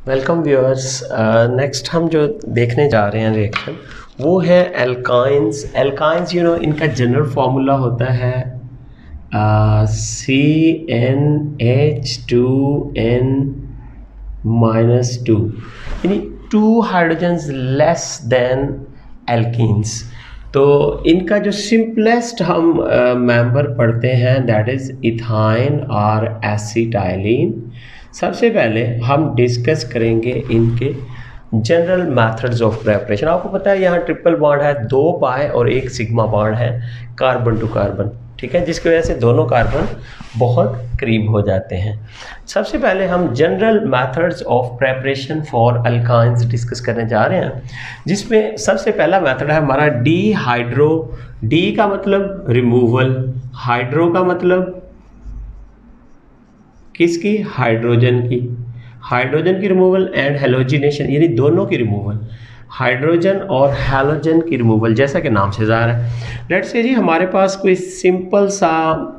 Welcome viewers. Next हम जो देखने जा रहे हैं रिएक्शन वो है एल्काइंस। एल्काइंस इनका जनरल फार्मूला होता है CnH2n-2 यानी 2 हाइड्रोजन्स लेस देन एल्कीन्स। तो इनका जो सिंपलेस्ट हम मेंबर पढ़ते हैं दैट इज़ इथाइन और एसिटाइलिन। सबसे पहले हम डिस्कस करेंगे इनके जनरल मेथड्स ऑफ प्रेपरेशन। आपको पता है यहाँ ट्रिपल बॉन्ड है, 2 पाई और 1 सिग्मा बॉन्ड है कार्बन टू कार्बन, ठीक है, जिसकी वजह से दोनों कार्बन बहुत करीब हो जाते हैं। सबसे पहले हम general methods of preparation for alkynes discuss करने जा रहे हैं, जिसमें सबसे पहला मेथड है हमारा डीहाइड्रो। डी का मतलब रिमूवल, हाइड्रो का मतलब किसकी, हाइड्रोजन की, हाइड्रोजन की रिमूवल एंड हेलोजिनेशन यानी दोनों की रिमूवल, हाइड्रोजन और हेलोजन की रिमूवल, जैसा कि नाम से ज़ाहिर है। लेट्स से जी हमारे पास कोई सिंपल सा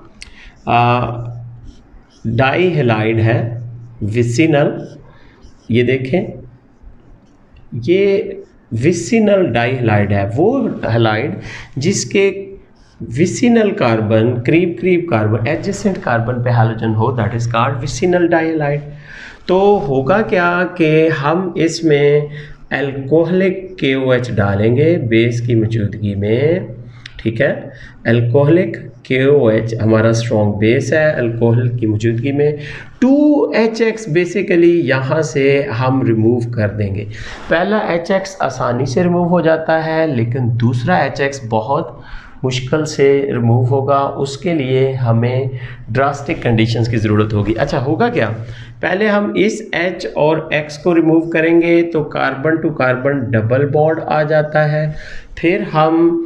डाई हेलाइड है विसिनल। ये देखें, ये विसिनल डाई हेलाइड है, वो हेलाइड जिसके विसिनल कार्बन करीब करीब कार्बन एडजेसेंट कार्बन पे हैलोजन हो, that is called vicinal dihalide. तो होगा क्या कि हम इसमें एल्कोहलिक KOH डालेंगे बेस की मौजूदगी में, ठीक है। एल्कोहलिक KOH हमारा स्ट्रॉन्ग बेस है, अल्कोहल की मौजूदगी में 2HX बेसिकली यहाँ से हम रिमूव कर देंगे। पहला HX आसानी से रिमूव हो जाता है, लेकिन दूसरा HX बहुत मुश्किल से रिमूव होगा। उसके लिए हमें ड्रास्टिक कंडीशंस की ज़रूरत होगी। अच्छा, होगा क्या, पहले हम इस H और X को रिमूव करेंगे तो carbon to carbon double bond आ जाता है। फिर हम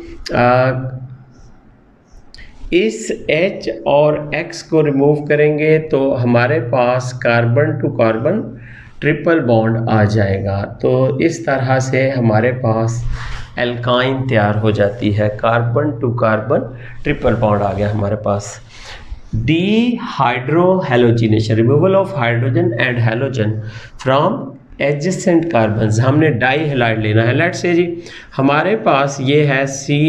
इस H और X को रिमूव करेंगे तो हमारे पास carbon to carbon triple bond आ जाएगा। तो इस तरह से हमारे पास एल्काइन तैयार हो जाती है, carbon to carbon triple bond आ गया हमारे पास। Dehydrohalogenation, removal of hydrogen and halogen from adjacent carbon. हमने डाई हेलाइड लेना है। लेट्स से जी हमारे पास ये है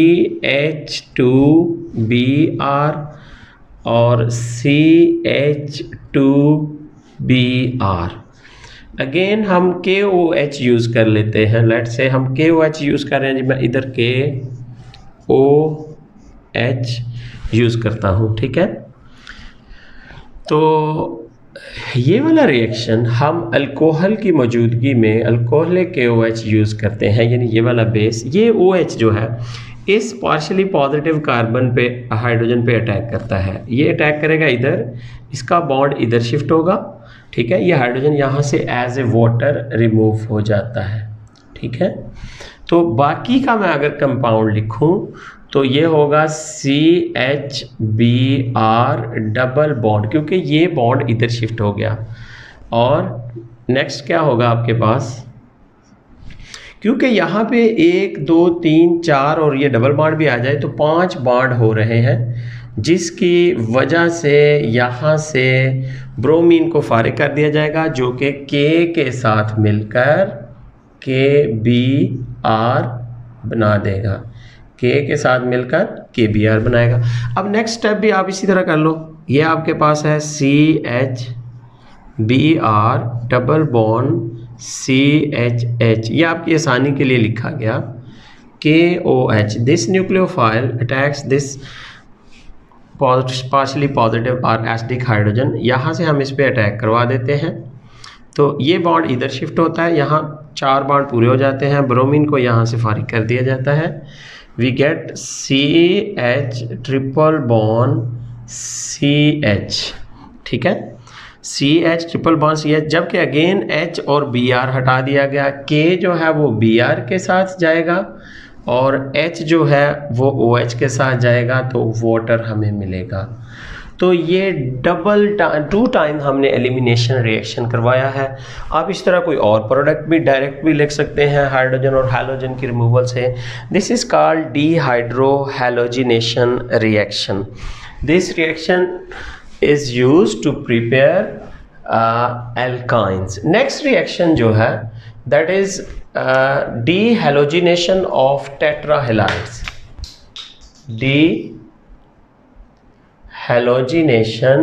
CH2Br और CH2Br। अगेन हम KOH यूज़ कर लेते हैं। लेट्स से हम KOH यूज़ कर रहे हैं जी, मैं इधर KOH यूज़ करता हूँ, ठीक है। तो ये वाला रिएक्शन हम अल्कोहल की मौजूदगी में अल्कोहलिक KOH यूज़ करते हैं, यानी ये वाला बेस, ये OH जो है इस पार्शियली पॉजिटिव कार्बन पे हाइड्रोजन पे अटैक करता है। ये अटैक करेगा इधर, इसका बॉन्ड इधर शिफ्ट होगा, ठीक है। ये हाइड्रोजन यहाँ से एज ए वाटर रिमूव हो जाता है, ठीक है। तो बाकी का मैं अगर कंपाउंड लिखूँ तो ये होगा CHBr डबल बॉन्ड, क्योंकि ये बॉन्ड इधर शिफ्ट हो गया। और नेक्स्ट क्या होगा आपके पास, क्योंकि यहाँ पे 1 2 3 4 और ये डबल बॉन्ड भी आ जाए तो 5 बॉन्ड हो रहे हैं, जिसकी वजह से यहाँ से ब्रोमीन को फारिग कर दिया जाएगा, जो कि K के साथ मिलकर KBr बना देगा, K के साथ मिलकर KBr बनाएगा। अब नेक्स्ट स्टेप भी आप इसी तरह कर लो। ये आपके पास है CHBr डबल बॉन्ड CHH, ये आपकी आसानी के लिए लिखा गया KOH। This nucleophile attacks this partially positive और एसिडिक हाइड्रोजन, यहाँ से हम इस पे अटैक करवा देते हैं। तो ये बॉन्ड इधर शिफ्ट होता है, यहाँ 4 बॉन्ड पूरे हो जाते हैं, ब्रोमीन को यहाँ से फारिग कर दिया जाता है। We get CH triple bond CH, ठीक है, CH ट्रिपल बॉन्ड CH, जबकि अगेन H और Br हटा दिया गया। K जो है वो Br के साथ जाएगा और H जो है वो OH के साथ जाएगा, तो वाटर हमें मिलेगा। तो ये डबल 2 टाइम हमने एलिमिनेशन रिएक्शन करवाया है। आप इस तरह कोई और प्रोडक्ट भी डायरेक्ट भी लिख सकते हैं हाइड्रोजन और हैलोजन की रिमूवल से। दिस इज कॉल्ड डीहाइड्रो हैलोजिनेशन रिएक्शन। This reaction is used to prepare alkynes. Next reaction जो है that is dehalogenation of tetrahalides. Dehalogenation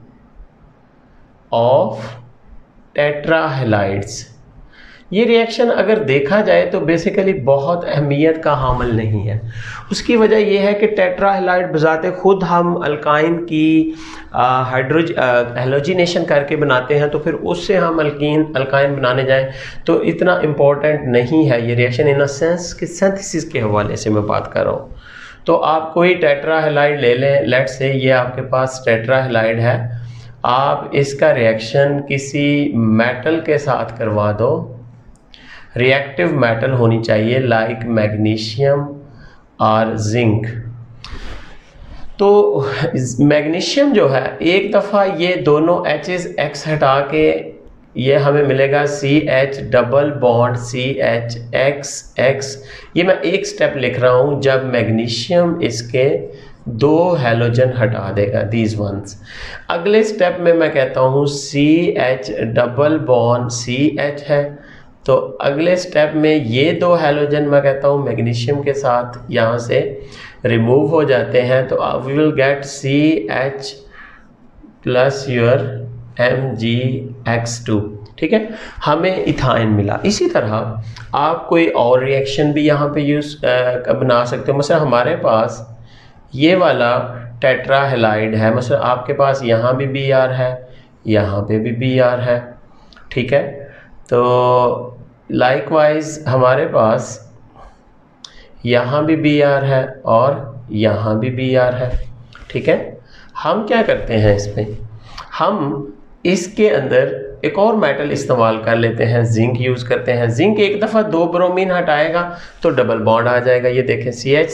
of tetrahalides. ये रिएक्शन अगर देखा जाए तो बेसिकली बहुत अहमियत का हामिल नहीं है। उसकी वजह यह है कि टेट्राहेलाइड बजाते खुद हम अल्काइन की हेलोजिनेशन करके बनाते हैं, तो फिर उससे हम अल्काइन बनाने जाएं तो इतना इम्पोर्टेंट नहीं है ये रिएक्शन, इन अ सेंस कि सिंथेसिस के हवाले से मैं बात कर रहा हूँ। तो आप कोई टेट्राहेलाइड ले लें, लेट से ये आपके पास टेट्राहेलाइड है, आप इसका रिएक्शन किसी मेटल के साथ करवा दो, रिएक्टिव मेटल होनी चाहिए लाइक मैग्नीशियम और जिंक। तो मैग्नीशियम जो है एक दफ़ा ये दोनों H हटा के ये हमें मिलेगा CH डबल बॉन्ड CHX। ये मैं एक स्टेप लिख रहा हूँ जब मैग्नीशियम इसके 2 हैलोजन हटा देगा, दीज वंस। अगले स्टेप में मैं कहता हूँ CH डबल बॉन्ड CH है, तो अगले स्टेप में ये 2 हैलोजन मैं कहता हूँ मैग्नीशियम के साथ यहाँ से रिमूव हो जाते हैं, तो we will get CH plus your MgX2। ठीक है, हमें इथाइन मिला। इसी तरह आप कोई और रिएक्शन भी यहाँ पे यूज़ बना सकते हो। मतलब हमारे पास ये वाला टेट्राहेलाइड है, मतलब आपके पास यहाँ भी Br है, यहाँ पे भी Br है। ठीक है, तो लाइकवाइज हमारे पास यहाँ भी Br है और यहाँ भी Br है। ठीक है, हम क्या करते हैं इसमें, हम इसके अंदर एक और मेटल इस्तेमाल कर लेते हैं, जिंक यूज़ करते हैं। जिंक एक दफ़ा 2 ब्रोमीन हटाएगा तो डबल बॉन्ड आ जाएगा। ये देखें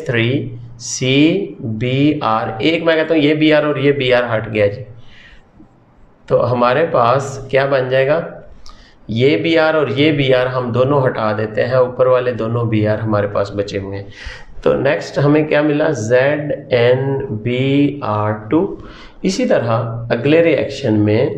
CH3CBr, एक मैं कहता हूँ ये Br और ये Br हट गया जी, तो हमारे पास क्या बन जाएगा, ये Br और ये Br हम दोनों हटा देते हैं, ऊपर वाले दोनों Br हमारे पास बचे हुए हैं। तो नेक्स्ट हमें क्या मिला, ZnBr2। इसी तरह अगले रिएक्शन में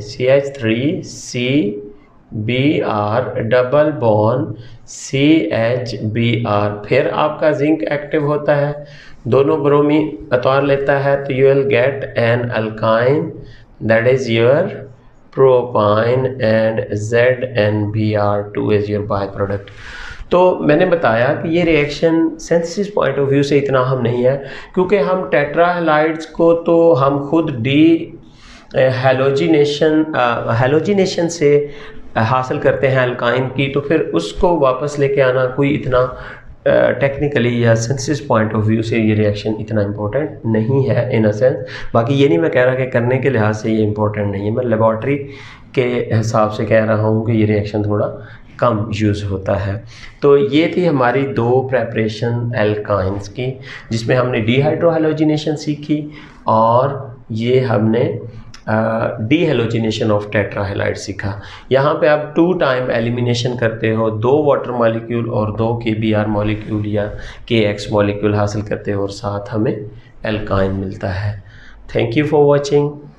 CH3CBr डबल बॉन्ड CHBr, फिर आपका जिंक एक्टिव होता है, दोनों ब्रोमीन अतवार लेता है, तो you will get an alkyne that is your propyne and ZnBr2 is your by product. तो मैंने बताया कि ये reaction synthesis point of view से इतना हम नहीं है, क्योंकि हम टेट्राहेलाइड्स को तो हम खुद हेलोजिनेशन से हासिल करते हैं अल्काइन की, तो फिर उसको वापस लेके आना कोई इतना टेक्निकली या सिंथेसिस पॉइंट ऑफ व्यू से ये रिएक्शन इतना इम्पोर्टेंट नहीं है इन अ सेंस। बाकी ये नहीं मैं कह रहा कि करने के लिहाज से ये इम्पोर्टेंट नहीं है, मैं लेबॉर्ट्री के हिसाब से कह रहा हूँ कि ये रिएक्शन थोड़ा कम यूज़ होता है। तो ये थी हमारी 2 प्रेपरेशन एल्काइंस की, जिसमें हमने डीहाइड्रोहेलोजिनेशन सीखी और ये हमने डीहेलोजिनेशन ऑफ टेट्राहेलाइड सीखा। यहाँ पे आप 2 टाइम एलिमिनेशन करते हो, 2 वाटर मॉलिक्यूल और 2 KBr मॉलिक्यूल या KX मॉलिक्यूल हासिल करते हो और साथ हमें एल्काइन मिलता है। Thank you for watching.